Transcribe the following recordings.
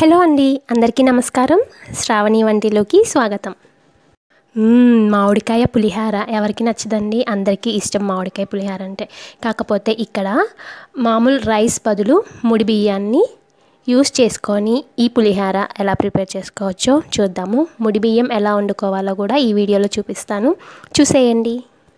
Hello అండి, అందరికీ నమస్కారం. శ్రావణి వంటిలోకి స్వాగతం. మామిడికాయ పులిహార ఎవరికి నచ్చదండి? అందరికీ ఇష్టం మామిడికాయ పులిహార అంటే. కాకపోతే ఇక్కడ మామూలు రైస్ బదులు ముడి బియ్యాన్ని యూస్ చేసుకొని ఈ పులిహార ఎలా ప్రిపేర్ చేసుకోవచ్చో చూద్దాము. ముడి బియ్యం ఎలా వండుకోవాలో కూడా ఈ వీడియోలో చూపిస్తాను, చూసేయండి.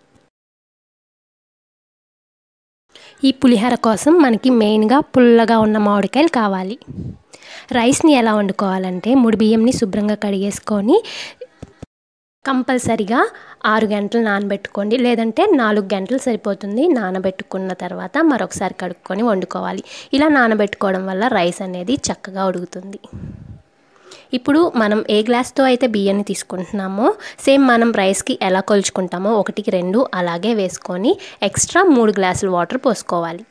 ఈ పులిహార కోసం మనకి మెయిన్గా పుల్లగా ఉన్న మామిడికాయలు కావాలి. రైస్ని ఎలా వండుకోవాలంటే ముడి బియ్యంని శుభ్రంగా కడిగేసుకొని కంపల్సరిగా 6 గంటలు నానబెట్టుకోండి, లేదంటే 4 గంటలు సరిపోతుంది. నానబెట్టుకున్న తర్వాత మరొకసారి కడుక్కొని వండుకోవాలి. ఇలా నానబెట్టుకోవడం వల్ల రైస్ అనేది చక్కగా ఉడుకుతుంది. ఇప్పుడు మనం ఏ గ్లాస్తో అయితే బియ్యాన్ని తీసుకుంటున్నామో సేమ్ మనం రైస్కి ఎలా కొలుచుకుంటామో 1కి 2 అలాగే వేసుకొని ఎక్స్ట్రా 3 గ్లాసులు వాటర్ పోసుకోవాలి.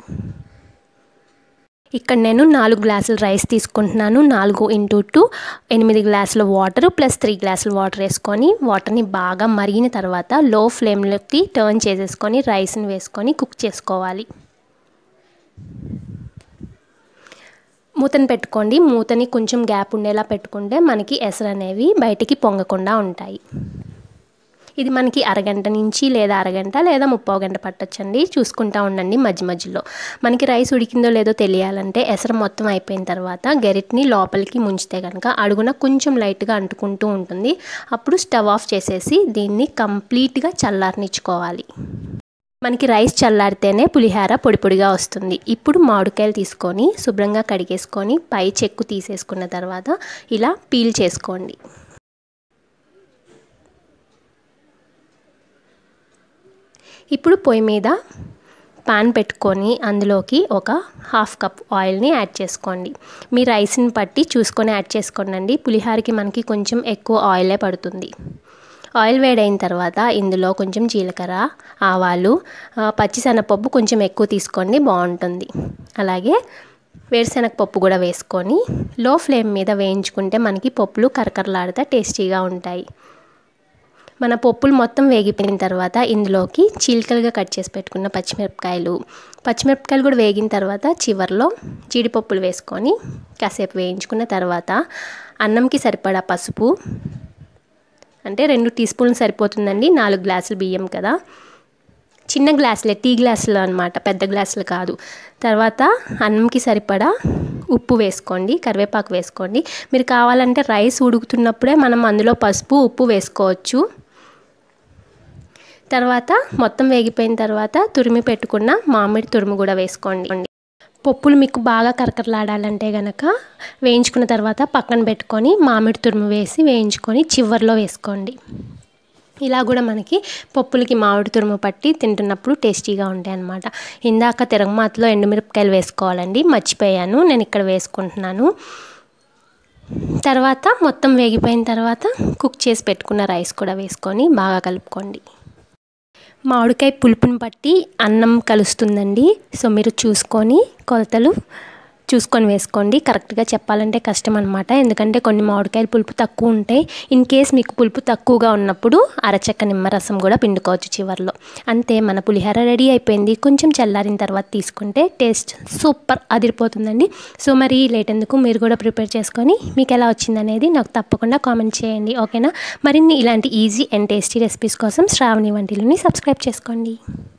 ఇక్కడ నేను 4 గ్లాసులు రైస్ తీసుకుంటున్నాను. 4 × 2 8 గ్లాసుల వాటర్ ప్లస్ 3 గ్లాసుల వాటర్ వేసుకొని వాటర్ని బాగా మరిగిన తర్వాత లో ఫ్లేమ్లోకి టర్న్ చేసేసుకొని రైస్ని వేసుకొని కుక్ చేసుకోవాలి. మూతని పెట్టుకోండి. మూతని కొంచెం గ్యాప్ ఉండేలా పెట్టుకుంటే మనకి ఎసరు అనేవి బయటికి పొంగకుండా ఉంటాయి. ఇది మనకి అరగంట నుంచి లేదా అరగంట లేదా 30 గంట పట్టొచ్చండి. చూసుకుంటూ ఉండండి మధ్య మధ్యలో. మనకి రైస్ ఉడికిందో లేదో తెలియాలంటే ఎసరు మొత్తం అయిపోయిన తర్వాత గరిటని లోపలికి ముంచితే కనుక అడుగున కొంచెం లైట్గా అంటుకుంటూ ఉంటుంది. అప్పుడు స్టవ్ ఆఫ్ చేసేసి దీన్ని కంప్లీట్గా చల్లారనిచ్చుకోవాలి. మనకి రైస్ చల్లారితేనే పులిహార పొడి పొడిగా వస్తుంది. ఇప్పుడు మామిడికాయలు తీసుకొని శుభ్రంగా కడిగేసుకొని పై చెక్కు తీసేసుకున్న తర్వాత ఇలా పీల్ చేసుకోండి. ఇప్పుడు పొయ్యి మీద పాన్ పెట్టుకొని అందులోకి ఒక 1/2 కప్ ఆయిల్ని యాడ్ చేసుకోండి. మీ రైస్ని బట్టి చూసుకొని యాడ్ చేసుకోండి. పులిహారకి మనకి కొంచెం ఎక్కువ ఆయిలే పడుతుంది. ఆయిల్ వేడైన తర్వాత ఇందులో కొంచెం జీలకర్ర, ఆవాలు, పచ్చిశనగపప్పు కొంచెం ఎక్కువ తీసుకోండి, బాగుంటుంది. అలాగే వేరుశనగపప్పు కూడా వేసుకొని లో ఫ్లేమ్ మీద వేయించుకుంటే మనకి పప్పులు కరకరలాడుతూ టేస్టీగా ఉంటాయి. మన పప్పులు మొత్తం వేగిపోయిన తర్వాత ఇందులోకి చీలికలుగా కట్ చేసి పెట్టుకున్న పచ్చిమిరపకాయలు కూడా వేగిన తర్వాత చివర్లో జీడిపప్పులు వేసుకొని కాసేపు వేయించుకున్న తర్వాత అన్నంకి సరిపడా పసుపు, అంటే 2 టీ స్పూన్లు సరిపోతుందండి. 4 గ్లాసులు బియ్యం కదా, చిన్న గ్లాసులే, టీ గ్లాసులు అనమాట, పెద్ద గ్లాసులు కాదు. తర్వాత అన్నంకి సరిపడా ఉప్పు వేసుకోండి, కరివేపాకు వేసుకోండి. మీరు కావాలంటే రైస్ ఉడుకుతున్నప్పుడే మనం అందులో పసుపు ఉప్పు వేసుకోవచ్చు. తర్వాత మొత్తం వేగిపోయిన తర్వాత తురిమి పెట్టుకున్న మామిడి తురుము కూడా వేసుకోండి. పప్పులు మీకు బాగా కరకరలాడాలంటే కనుక వేయించుకున్న తర్వాత పక్కన పెట్టుకొని మామిడి తురుము వేసి వేయించుకొని చివర్లో వేసుకోండి. ఇలా కూడా మనకి పప్పులకి మామిడి తురుము పట్టి తింటున్నప్పుడు టేస్టీగా ఉంటాయి అన్నమాట. ఇందాక తిరగమాతలో ఎండుమిరపకాయలు వేసుకోవాలండి, మర్చిపోయాను, నేను ఇక్కడ వేసుకుంటున్నాను. తర్వాత మొత్తం వేగిపోయిన తర్వాత కుక్ చేసి పెట్టుకున్న రైస్ కూడా వేసుకొని బాగా కలుపుకోండి. మామిడికాయ పులుపుని బట్టి అన్నం కలుస్తుందండి. సో మీరు చూసుకొని కొలతలు చూసుకొని వేసుకోండి. కరెక్ట్గా చెప్పాలంటే కష్టం అనమాట, ఎందుకంటే కొన్ని మామిడికాయలు పులుపు తక్కువ ఉంటాయి. ఇన్ కేస్ మీకు పులుపు తక్కువగా ఉన్నప్పుడు అరచెక్క నిమ్మరసం కూడా పిండుకోవచ్చు చివర్లో. అంతే, మన పులిహార రెడీ అయిపోయింది. కొంచెం చల్లారిన తర్వాత తీసుకుంటే టేస్ట్ సూపర్ అదిరిపోతుందండి. సో మరి లేట్ ఎందుకు, మీరు కూడా ప్రిపేర్ చేసుకొని మీకు ఎలా వచ్చిందనేది నాకు తప్పకుండా కామెంట్ చేయండి, ఓకేనా? మరిన్ని ఇలాంటి ఈజీ అండ్ టేస్టీ రెసిపీస్ కోసం శ్రావణి వంటిల్ని సబ్స్క్రైబ్ చేసుకోండి.